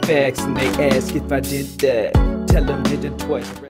facts and they ask if I did that. Tell them hit it twice.